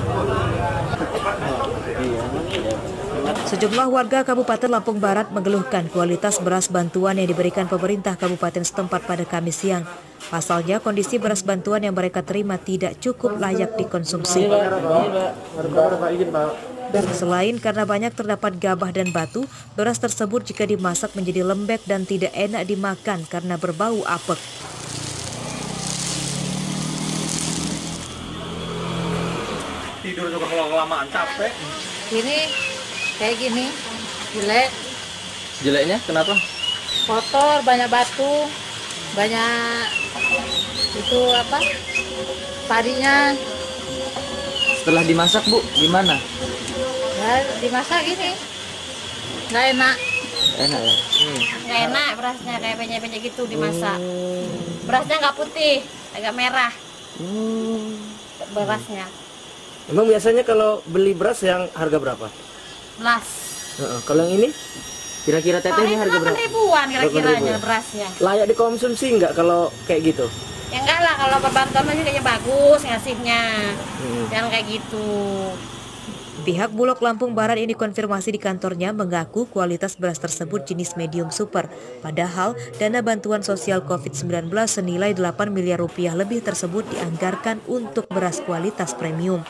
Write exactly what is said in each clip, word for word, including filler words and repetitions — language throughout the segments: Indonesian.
Sejumlah warga Kabupaten Lampung Barat mengeluhkan kualitas beras bantuan yang diberikan pemerintah kabupaten setempat pada Kamis siang. Pasalnya, kondisi beras bantuan yang mereka terima tidak cukup layak dikonsumsi. Selain karena banyak terdapat gabah dan batu, beras tersebut jika dimasak menjadi lembek dan tidak enak dimakan karena berbau apek. Tidur juga kalau kelamaan capek. Ini kayak gini, jelek. Jeleknya kenapa? Kotor, banyak batu, banyak itu apa? Padinya. Setelah dimasak, Bu, gimana? Ya, dimasak gini, nggak enak. Enak ya? Hmm. Nggak enak berasnya, kayak banyak-banyak gitu dimasak. Berasnya nggak putih, agak merah. Hmm. Berasnya. Emang biasanya kalau beli beras yang harga berapa? Belas. Uh, kalau yang ini? Kira-kira teteh ini harga berapa? delapan ribuan kira-kiranya ya? berasnya. Layak dikonsumsi nggak kalau kayak gitu? Ya enggak lah, kalau perbantuan masih kayaknya bagus ngasihnya. Hmm. Jangan kayak gitu. Pihak Bulog Lampung Barat ini konfirmasi di kantornya mengaku kualitas beras tersebut jenis medium super. Padahal dana bantuan sosial covid sembilan belas senilai delapan miliar rupiah lebih tersebut dianggarkan untuk beras kualitas premium.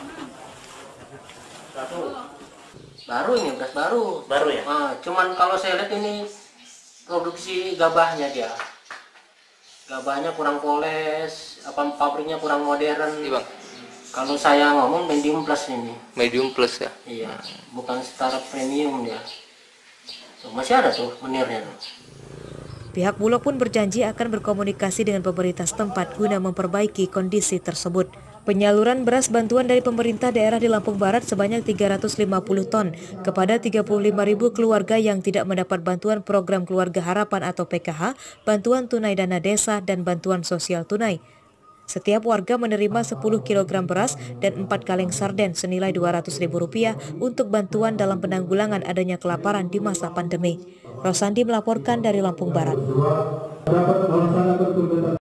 Baru ini, beras baru. Baru ya? Nah, cuman kalau saya lihat ini produksi gabahnya dia. Gabahnya kurang poles, apa pabriknya kurang modern. Iya, Bang. Kalau saya ngomong medium plus ini. Medium plus ya? Iya, bukan setara premium dia. Tuh, masih ada tuh menirnya tuh. Pihak Bulog pun berjanji akan berkomunikasi dengan pemerintah setempat guna memperbaiki kondisi tersebut. Penyaluran beras bantuan dari pemerintah daerah di Lampung Barat sebanyak tiga ratus lima puluh ton kepada tiga puluh lima ribu keluarga yang tidak mendapat bantuan program Keluarga Harapan atau P K H, bantuan tunai dana desa, dan bantuan sosial tunai. Setiap warga menerima sepuluh kilogram beras dan empat kaleng sarden senilai dua ratus ribu rupiah untuk bantuan dalam penanggulangan adanya kelaparan di masa pandemi. Rosandi melaporkan dari Lampung Barat.